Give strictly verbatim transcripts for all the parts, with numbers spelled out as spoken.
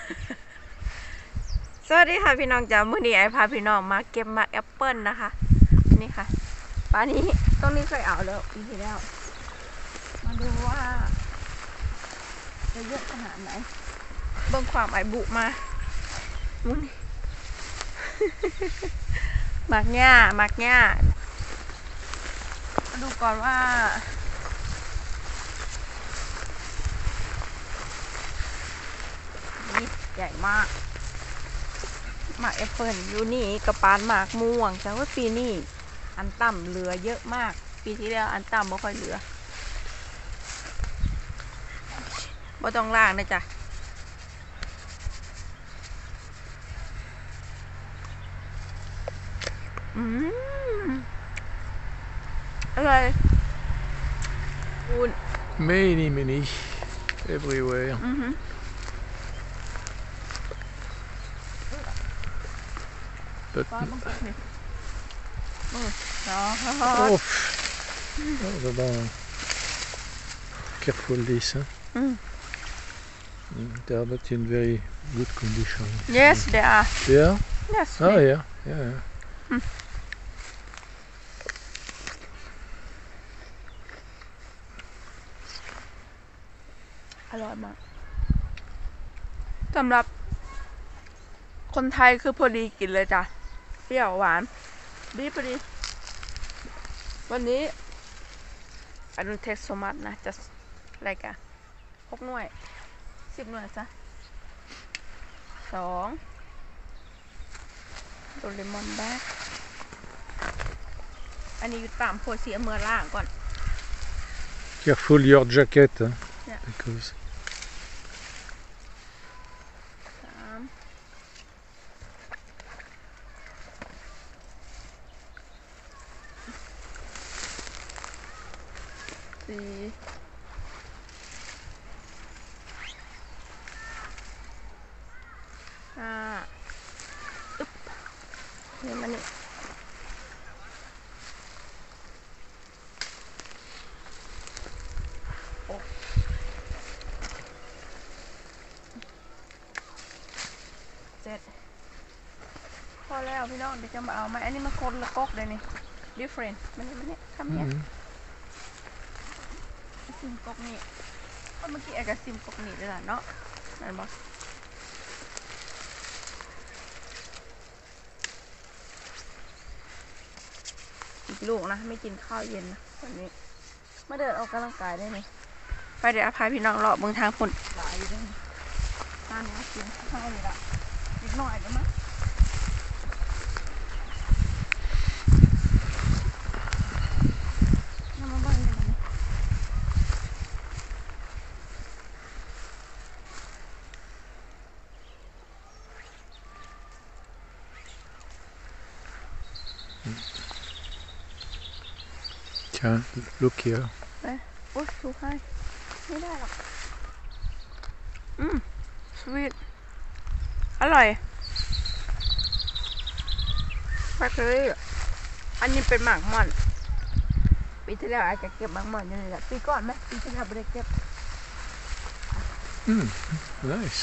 สวัสดีค่ะพี่น้องจ้ามื้อนี้ไอพาพี่น้องมาเก็บมาแอปเปิลนะคะนี่ค่ะปลานี้ตรงนี้เคยเอาแล้วปีที่แล้วมาดูว่าจะเยอะขนาดไหนเบิ่งความไอบุมามุ้นหมักหญ้าหมักหญ้ามาดูก่อนว่านี่ใหญ่มากหมากแอปเปิลอยู่นี่กระปานหมากม่วงแต่ว่าปีนี้อันต่ำเหลือเยอะมากปีที่แล้วอันต่ำไม่ค่อยเหลือบ่ต้องล่างนะจ๊ะอืมอะไรอุ่น Many, many, everywhere. อือหือ But ก้อนมันก็นี่มืออ๋อ oh, oh the barn. Careful this, huh? อืม Mm, they are not in very good condition. yes they are Yeah? yes Oh yeah, yeah. yeah. อร่อยมากสำหรับคนไทยคือพอดีกินเลยจ้ะเปรี้ยวหวานดีพอดีวันนี้ I don't take so much นะ just like อะหกหน่วยสิบหน่วยซะสองโดเรมอนแบกอันนี้อยู่ตามโพเสียเมื่อล่างก่อน Careful your jacket, huh? Yeah. Because สามสี่ห้าอึ๊บนี่มันนี่หกเจ็ดพอแล้วพี่น้องเดี๋ยวจะมาเอาไหมอันนี้มันคนละก๊อกเลยนี่ different มันนี่มันนี่ทำเนี่ย mm, ซิมก๊อกนี่ก็เมื่อกี้ไอ้กับซิมก๊อกนี่เลยล่ะเนาะนั่นบออีกลูกนะไม่กินข้าวเย็นนะวันนี้มาเดินออกกำลังกายได้ไหมไปเดี๋ยวพาพี่น้องเลาะเบิ่งทางฝนหลายด้วยทางนี้กินข้าวเลยละนิดหน่อยก็มั้งน้ำมันบ้างเลยนะ tiens, look here. โอ๊ยถูกให้ไม่ได้หรอกอืมสวีทอร่อยแฟคเกอรี่อันนี้เป็นหมากม่อนปีที่แล้วอาจจะเก็บหมากม่อนอยู่นี่แหละปีก่อนไหมปีที่แล้วไม่ได้เก็บ Mm, nice.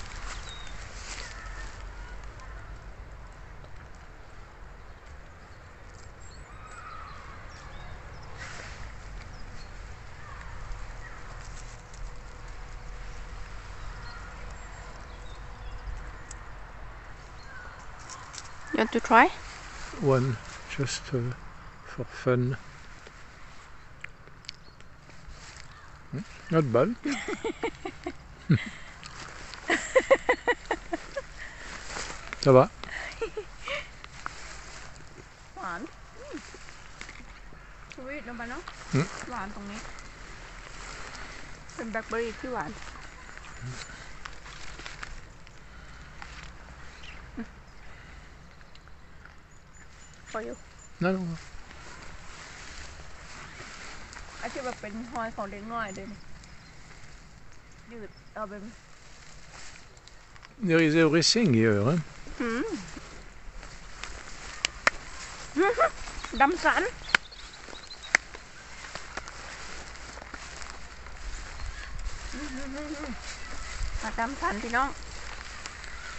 You want to try One, just uh, for fun. Mm, not bad. ça va? หวานสวีทลงไปเนาะอืมหวานตรงนี้เป็นแบล็คเบอร์รี่ที่หวานพออยู่ Non, non. อาจจะแบบเป็นหอยของเด็กน้อยเดินยืดเอาเป็น There is everything here, huh? หืมดำสันมาดำสันพี่น้อง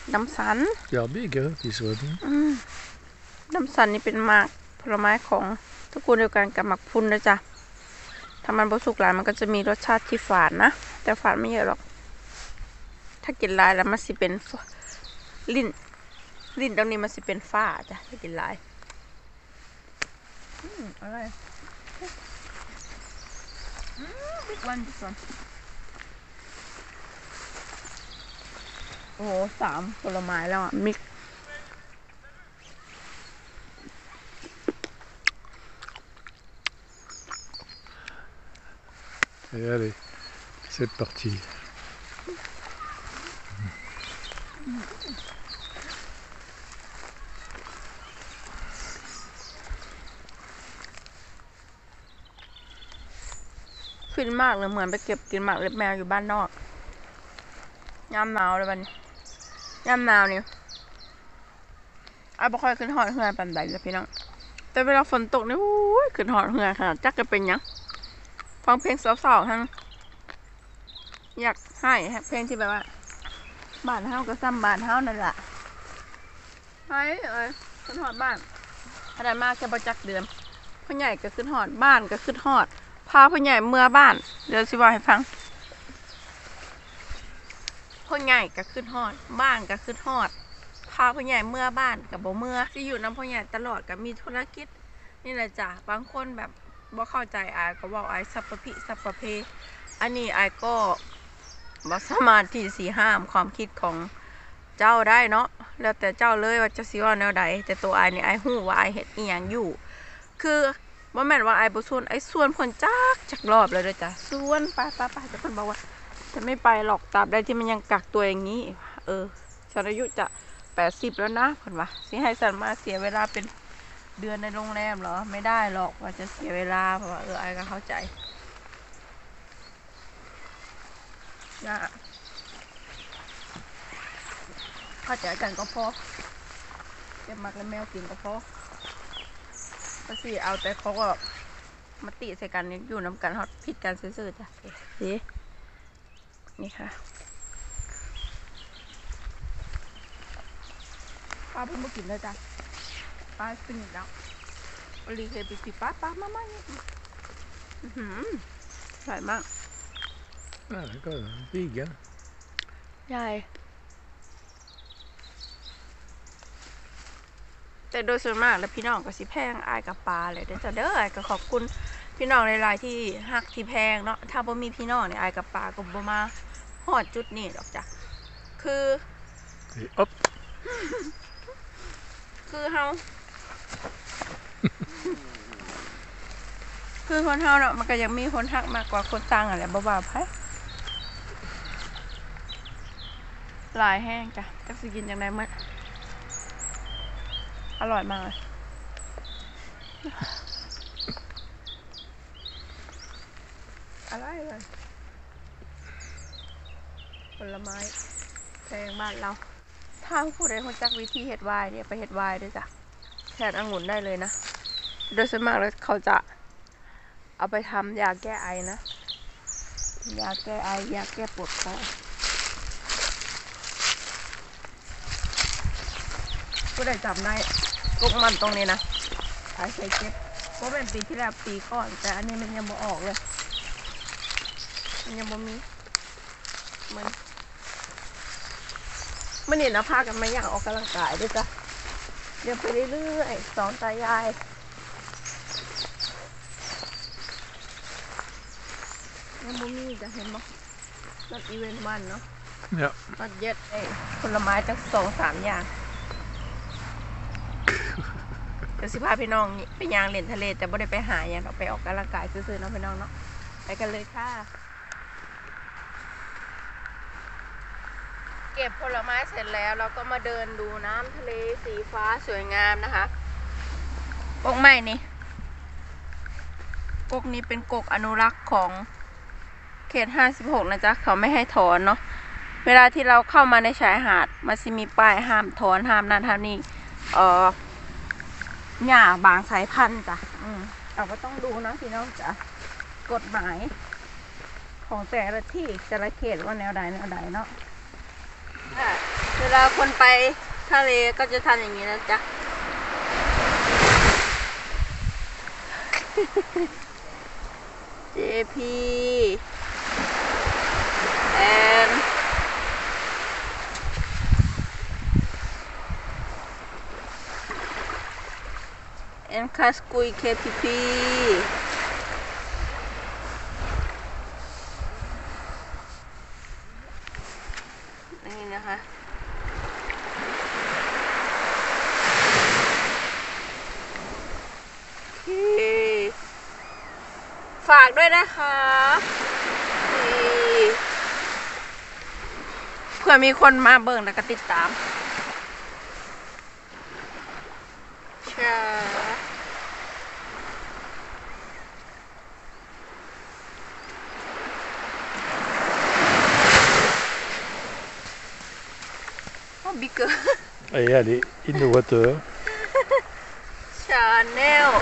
น้ำสัน Ja, big, hè, die soorten. อืมน้ำสันนี่เป็นหมากผลไม้ของตระกูลเดียวกันกับหมากพรุนนะจ๊ะถ้ามันบสุกหลายมันก็จะมีรสชาติที่ฝาดนะแต่ฝาดไม่เยอะหรอกถ้ากินหลายแล้วมันสิเป็นลิ้นลิ้นตรงนี้มันสิเป็นฝ้าจ้ะถ้ากินหลายอืมอะไรอืมบิ๊กวันบิ๊กวันโอ้โหสามผลไม้แล้วอ่ะมิก Et allez, c'est parti. ฟินมากเลยเหมือนไปเก็บกินหมากเล็บแมวอยู่บ้านนอกยามหนาวเลยวันนี้ยามหนาวนี่ไอ้บ่ค่อยขึ้นหอดเหือปันใดเลยพี่น้องแต่เวลาฝนตกนี่โอ้ยขึ้นหอดเหือขนาดจักจะเป็นยังฟังเพลงเศร้าๆทั้งอยากให้เพลงที่แบบว่าบ้านเฮาก็ซ้ำบ้านเฮานั่นแหละไอ้เอ้ยขึ้นหอดบ้านขนาดมากแค่ประจักเดือนพ่อใหญ่ก็ขึ้นหอดบ้านก็ขึ้นหอดพาพ่อใหญ่เมื่อบ้านเดี๋ยวสิว่าให้ฟังพ่อใหญ่ก็ขึ้นหอดบ้านก็ขึ้นหอดพาพ่อใหญ่เมื่อบ้านกับบ่เมื่อที่อยู่น้ำพ่อใหญ่ตลอดกับมีธุรกิจนี่แหละจ้ะบางคนแบบบ่เข้าใจอายก็บอกอายสัพพะพิสัพพะเพอันนี้อายก็บ่สามารถที่สิห้ามความคิดของเจ้าได้เนาะแล้วแต่เจ้าเลยว่าจะสิว่าแนวใดแต่ตัวอายนี่อายฮู้ว่าอายเฮ็ดอีหยังอยู่คือบ่แม่นว่าอายบ่ส่วนไอ้ส่วนเพิ่นจักจักรอบเลยเด้อจ้ะส่วนไปๆๆแต่เพิ่นบอกว่าจะไม่ไปหรอกตราบใดที่มันยังกักตัวอย่างนี้เออฉันอายุจะแปดสิบแล้วนะเพิ่นว่าสิให้ฉันมาเสียเวลาเป็นเดือนในโรงแรมเหรอไม่ได้หรอกว่าจะเสียเวลาเพราะว่าเอออายก็เข้าใจนะเข้าใจกันก็พอเก็บมักแล้วแมวกินก็พอก็สิเอาแต่เขาก็มาติใส่กันอยู่น้ำกันฮอตผิดกันซื่อๆจ้ะสินี่ค่ะป้าเพิ่งมากินเลยจ้ะป้ากินอีกแล้วอลีเคยไปปีป้าป้ามามาเนี่ยอือหืออร่อยมาก Ah, d'accord, big, hein. ใช่แต่โดยส่วนมากแล้วพี่น้องก็สิแพงอายกับปลาเลยเด้อจ้ะเด้ออายก็ขอบคุณพี่น้องหลายๆที่ฮักที่แพงเนาะถ้าบ่มีพี่น้องเนี่ยอายกับปลาก็บ่มาฮอดจุดนี้ดอกจ้ะคือ Et hop. คือเฮา คือคนเฮาเนาะมันก็ยังมีคนฮักมากกว่าคนสั่งอะไรบ่ว่าไผหลายแห้งจ้ะจักสิกินจังได๋มื้ออร่อยมากเลยอะไรเลยผลไม้แพงบ้านเราถ้าผู้ใดรู้จักวิธีเฮ็ดไวน์เนี่ยไปเฮ็ดไวน์ด้วยจ้ะแทนองุ่นได้เลยนะโดยส่วนมากแล้วเขาจะเอาไปทำยาแก้ไอนะยาแก้ไอยาแก้ปวดคอผู้ใดจำได้ลูกมันตรงนี้นะขายใส่เก็บเพราะเป็นปีที่แล้วปีก่อนแต่อันนี้มันยังบ่ออกเลยมันยังบ่มีมันมันเห็นนะพากันมาอยากออกกำลังกายด้วยจ้ะเดี๋ยวไปเรื่อยๆสอนตายายยังบ่มีจะเห็นบ่รถอีเวนต์วันเนาะ Ja. รถเย็ดเอ้ผลไม้จักสองสามอย่างเดี๋ยวสิพาพี่น้องไปย่างเล่นทะเลแต่บ่ได้ไปหาอย่างเราไปออกกำลังกายซื่อๆเนาะพี่น้องเนาะไปกันเลยค่ะเก็บผลไม้เสร็จแล้วเราก็มาเดินดูน้ำทะเลสีฟ้าสวยงามนะคะกกไม้นี่กกนี้เป็นกกอนุรักษ์ของเขตห้าสิบหกนะจ๊ะเขาไม่ให้ถอนเนาะเวลาที่เราเข้ามาในชายหาดมันจะมีป้ายห้ามถอนห้ามนั่นห้ามนี่เอ่อหญ้าบางสายพันธุ์จ้ะอืมเราก็ต้องดูนะพี่น้องจ้ะกฎหมายของแต่ละที่แต่ละเขตว่าแนวใดแนวใดเนาะเวลาคนไปทะเลก็จะทำอย่างนี้นะจ๊ะ เจ พี and and คาสกุย เค พี พี นี่นะคะฝากด้วยนะคะเพื่อมีคนมาเบิ่งแล้วก็ติดตามใช่โอ้บิ๊กเกอร์ Allez, allez, in the water. ชาแนล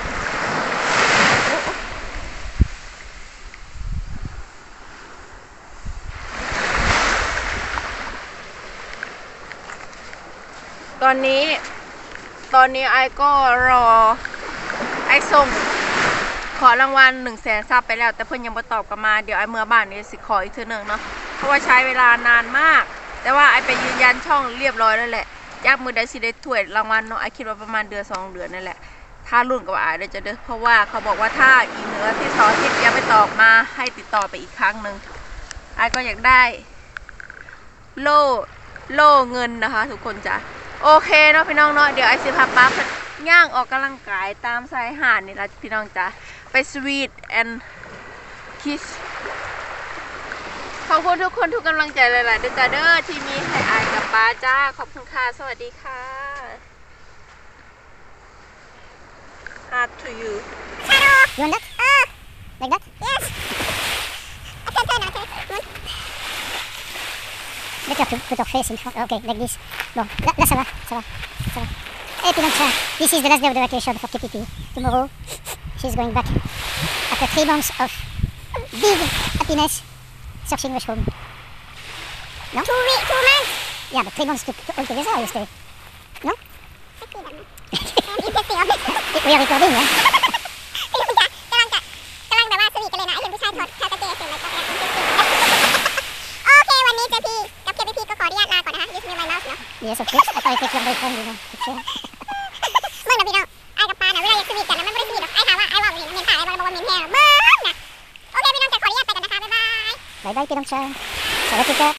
ตอนนี้ ตอนนี้ไอก็รอไอส่งขอรางวัลหนึ่งแสนซับไปแล้วแต่เพื่อนยังมาตอบกลับมาเดี๋ยวไอเมื่อบ้านนี้สิขออีกทีหนึ่งเนาะเพราะว่าใช้เวลานานมากแต่ว่าไอไปยืนยันช่องเรียบร้อยแล้วแหละยากมือได้สิได้ถ้วยรางวัลเนาะไอคิดว่าประมาณเดือนสองเดือนนั่นแหละถ้ารุ่นกับไอเดี๋ยวจะเด้อเพราะว่าเขาบอกว่าถ้าอีเหนือที่สองที่ยังไม่ตอบมาให้ติดต่อไปอีกครั้งหนึ่งไอก็อยากได้โล่โล่เงินนะคะทุกคนจ้ะโอเคเนาะพี่น้องเนาะเดี๋ยวไอซิพาป้าย่างออกกำลังกายตามชายหาดนี่ละพี่น้องจ้ะไปสวีทแอนด์คิสขอบคุณทุกคนทุกกำลังใจหลายๆด้วยจ้าเด้อที่มีให้อายกับป้าจ้าขอบคุณค่ะสวัสดีค่ะ Hard to you You want that? Ah! Like that? Yes! I can turn, okay. Let your put your face in front. Okay, like this. Bon, là, là ça va, ça va, ça va. Et puis donc ça, this is the last day of the vacation for K P P. Tomorrow, she's going back after three months of big happiness, searching much home. No? Two weeks, two months? Yeah, but three months to, to all together, you stay. No? We are recording, yeah? กำลังจะกำลังแบบว่าสวีทกันเลยนะไอ้เห็นผู้ชายถอดถอดกางเกงเสร็จแล้วก็โอเควันนี้เจพีกับเคพีพีก็ขออนุญาตลาก่อนนะคะ Use me my mouse เนาะ Yes, of course. I thought I take your boyfriend, you know. Picture. เมื่อเราพี่น้องไอ้กับปาเนี่ยเวลาอยากสวีทกันนะมันไม่ได้สวีทหรอกไอ้ถามว่าไอ้ว่ามันเห็นถ่ายไอ้บอกว่ามันเห็นแห้งเบิ้งนะโอเคพี่น้องจะขออนุญาตไปกันนะคะบ๊ายบาย Bye bye, Pinong Chan. Ça va, Pika?